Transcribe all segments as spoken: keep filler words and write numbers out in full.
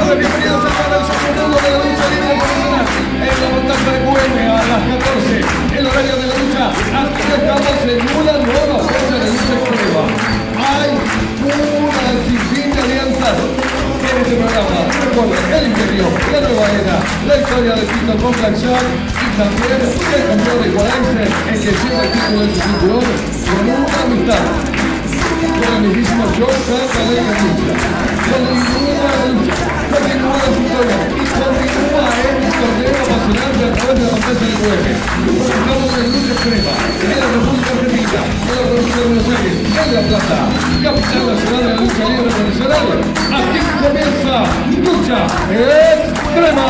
tardes, bienvenidos al canal Mundo de la Lucha Libre Profesional. En la montaña de Q M a las catorce, el horario de la lucha. Aquí estamos en una nueva fecha de lucha extrema. Hay una sinfín de alianzas en este programa. Recuerden, el imperio, la nueva era, la historia de Tito con Black Shark y también el campeón de Equalizer, el que lleva el título de su cinturón con una amistad. Con el mismísimo John Santa de la lucha. Continúa la lucha, continúa la historia y continúa el torneo apasionante a través de la pantalla de Q M. Estamos en lucha extrema, en la República Argentina, en la provincia de Buenos Aires, en La Plata, capital nacional de la lucha libre profesional. Aquí comienza Lucha Extrema.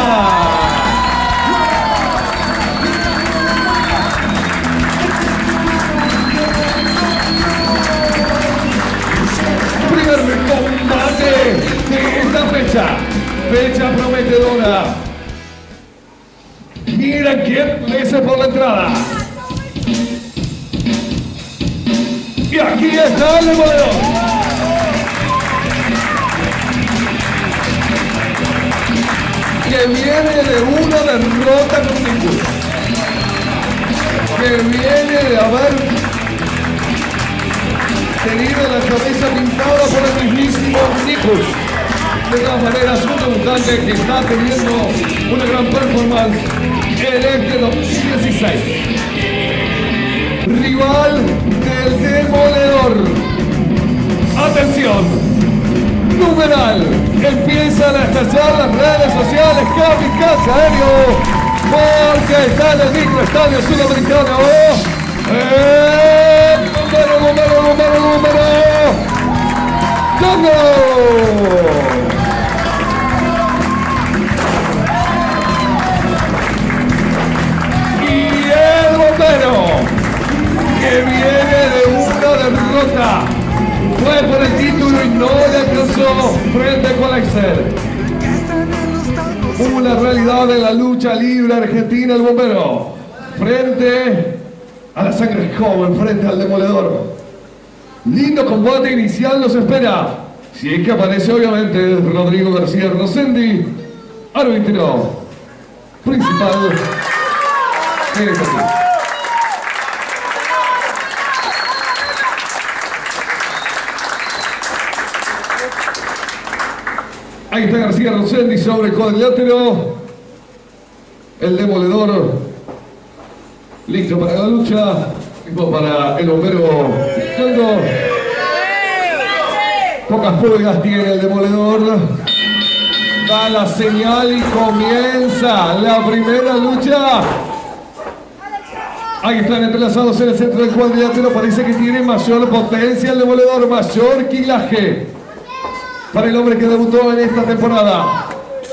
Combate de esta fecha, fecha prometedora. Mira quién pese por la entrada. Y aquí está el demoledor. Que viene de una derrota con Nikus. Que viene de haber tenido la cabeza pintada por el mismísimo Nikus. De todas maneras, un debutante que está teniendo una gran performance en este dos mil dieciséis. Rival del demoledor. Atención. Numeral. Empiezan a estallar las redes sociales. Kamikaze aéreo. Porque está en el microestadio sudamericano. ¡Eh! ¡Número, número, número, número! ¡Congo! Y el bombero, que viene de una derrota, fue por el título y no le alcanzó frente a Equalizer. Una realidad de la lucha libre argentina, el bombero, frente a la sangre joven, frente al demoledor. Lindo combate inicial nos espera. Si es que aparece, obviamente, Rodrigo García Rosendi, árbitro principal de esta lucha. Ahí está García Rosendi sobre el cuadrilátero. El demoledor listo para la lucha. Listo para el bombero. Pocas pulgas tiene el demoledor. Da la señal y comienza la primera lucha. Ahí están entrelazados en el centro del cuadrilátero. Parece que tiene mayor potencia el demoledor, mayor quilaje para el hombre que debutó en esta temporada.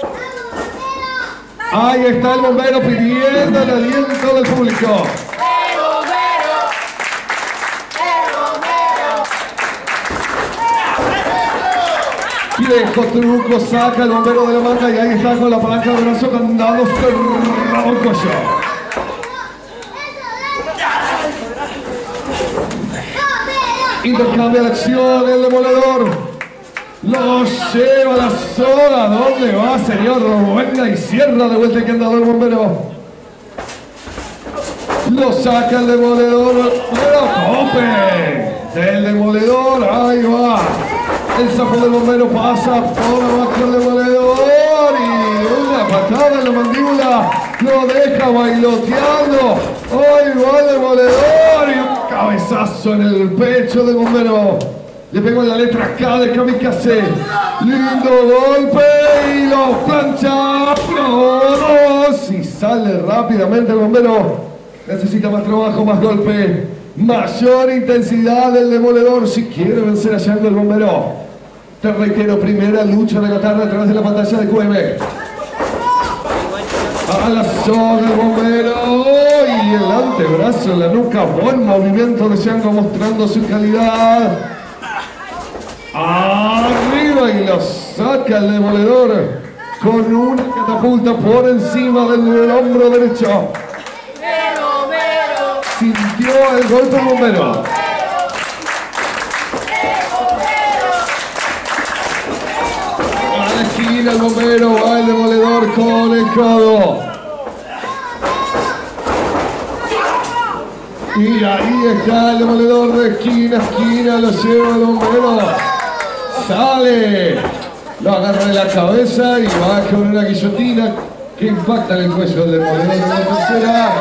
Ahí está el bombero pidiendo el aliento del público. Viejo truco, saca el bombero de la manga y ahí está con la palanca de brazo, candado cerrado el cuello. Intercambia la acción, el demoledor lo lleva a la soga. ¿Dónde va, señor? Venga y cierra de vuelta el candado del bombero. Lo saca el demoledor, pero tope del demoledor, ahí va. El sapo del bombero pasa por abajo del demoledor y una patada en la mandíbula lo deja bailoteando. Hoy va el demoledor y un cabezazo en el pecho del bombero. Le pegó la letra K de Kamikaze. Lindo golpe y lo plancha. Dos y sale rápidamente el bombero. Necesita más trabajo, más golpe, mayor intensidad del demoledor si quiere vencer a Django el bombero. Te reitero, primera lucha de la tarde a través de la pantalla de Q M. A la zona el bombero y el antebrazo en la nuca. Buen movimiento de Django mostrando su calidad. Arriba y lo saca el demoledor con una catapulta por encima del hombro derecho. Sintió el golpe del bombero. A la esquina esquina el bombero, va el demoledor con el codo. Y ahí está el demoledor de esquina a esquina, lo lleva el bombero. Sale, lo agarra de la cabeza y va con una guillotina que impacta en el cuello del demoledor de la tercera.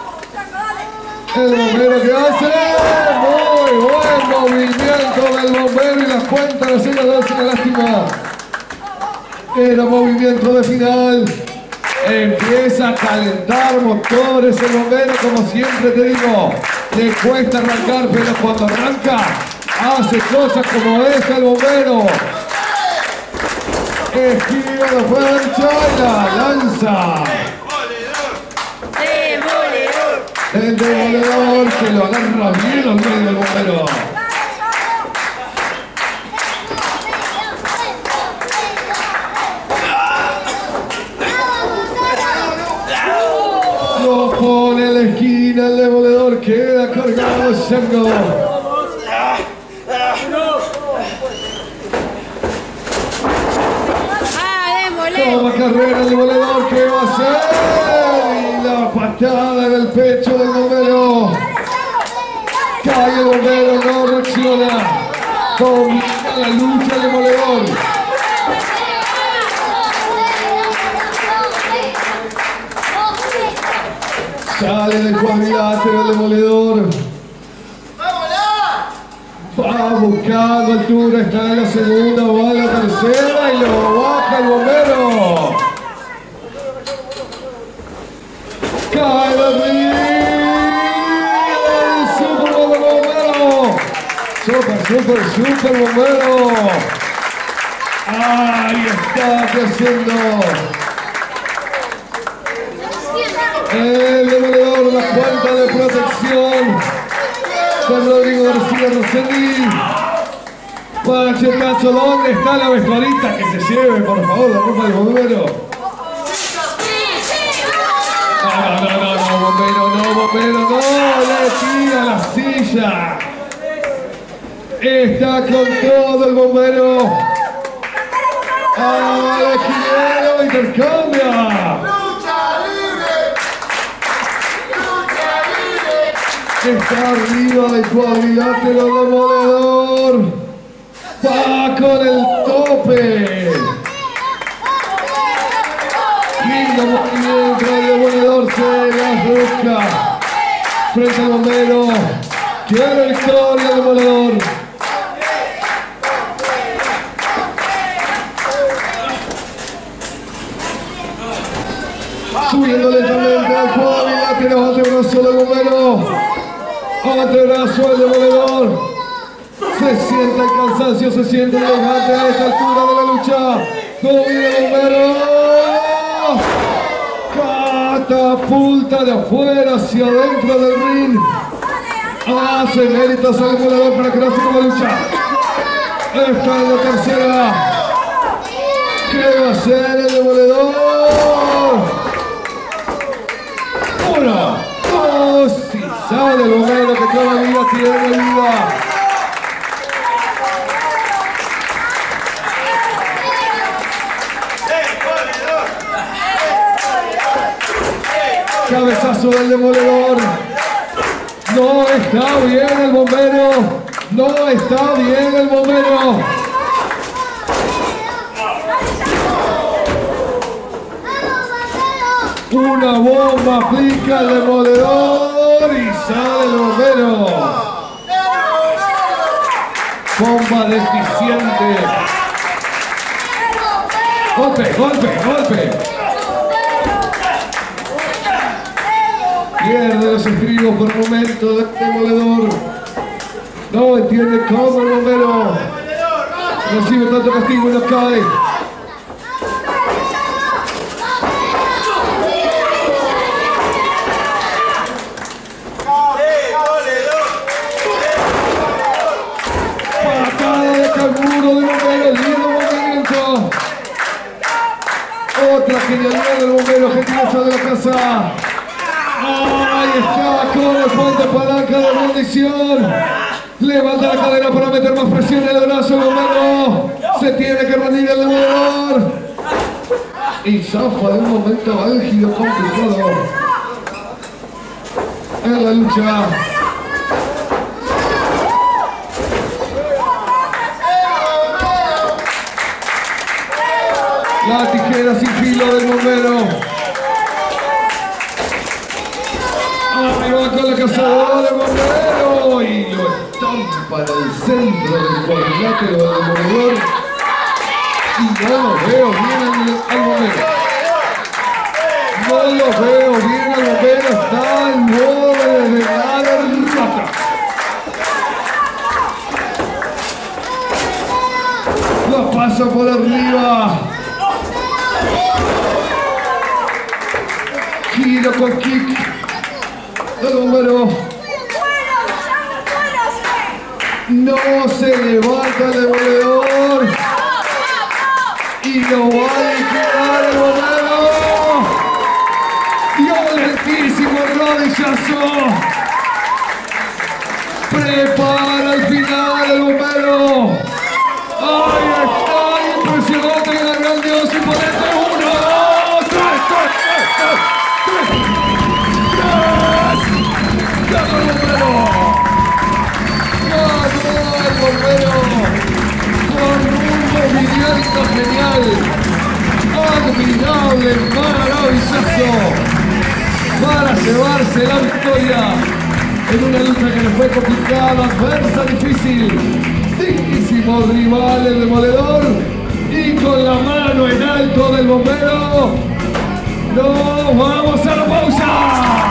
El bombero que hace, muy buen movimiento del bombero y las cuentas de cero dos, una lástima. Era movimiento de final. Empieza a calentar motores el bombero, como siempre te digo. Le cuesta arrancar, pero cuando arranca, hace cosas como esta el bombero. Esquiva la plancha y la lanza. El demoledor que lo agarra bien al medio del bombero. Lo pone en la esquina, el demoledor queda cargado Shango. Toma carrera el demoledor, ¿qué va a hacer? Y la patada en el pecho del bombero. Cae el bombero, no reacciona. Comienza la lucha el demoledor. Sale del cuadrilátero el demoledor. Va buscando altura, está en la segunda, va en la tercera y lo baja el bombero. Cae el río. Super bombero. Super, super, super bombero. Ahí está, ¿qué haciendo? El demoledor, la cuenta de protección con Rodrigo García Rossetti. Para Chetazo, ¿dónde está la vestuarista? Que se lleve, por favor, la ropa del bombero. No, no, no, no, bombero, no, bombero, no, le tira la silla. Está con todo el bombero. Al esquinero, intercambia. Está arriba del cuadrilátero demoledor. Va con el tope. Lindo movimiento, el demoledor se la busca. Frente al bombero. Quiere victoria el demoledor. Subiendo lentamente al cuadrilátero, antebrazo del bombero. Antebrazo del demoledor. Se siente el cansancio, se siente el desgaste a esta altura de la lucha. Domina el bombero. Catapulta de afuera hacia adentro del ring. Hace méritos al demoledor para que no se coma lucha. Está en la tercera. ¿Qué va a hacer el demoledor? Una, dos, y sale el bombero que todavía tiene vida. Cabezazo del demoledor. No está bien el bombero. No está bien el bombero. Una bomba aplica el demoledor y sale el bombero. Bomba deficiente. Golpe, golpe, golpe. Pierde los estribos por momento del demoledor. No entiende cómo el bombero recibe tanto castigo y no cae. Patada de canguro del bombero, lindo movimiento. Otra genialidad del bombero, gentileza de la casa. Ahí está con el puente palanca de rendición. Levanta la cadera para meter más presión en el brazo del bombero. Se tiene que rendir el demoledor. y zafa de un momento álgido complicado en la lucha. La tijera sin filo del bombero. Arriba con la cazadora del bombero y lo estampa en el centro del cuadrilátero del demoledor. Y no lo veo bien al, al bombero. No lo veo bien al bombero. Está en modo de la derrota. Lo pasa por arriba. Giro con kick del bombero. No se levanta el demoledor. Y lo va a liquidar el bombero. Violentísimo rodillazo. Prepara el final el bombero. ¡Ay, está impresionante y la grandiosa y potente! ¡Uno, dos, tres, tres, tres, tres, tres! ¡Ganó el bombero! ¡Ganó el bombero! Con un movimiento genial, admirable, maravilloso, para llevarse la victoria en una lucha que le fue complicada, adversa, difícil. Dignísimo rival el demoledor, y con la mano en alto del bombero nos vamos a la pausa.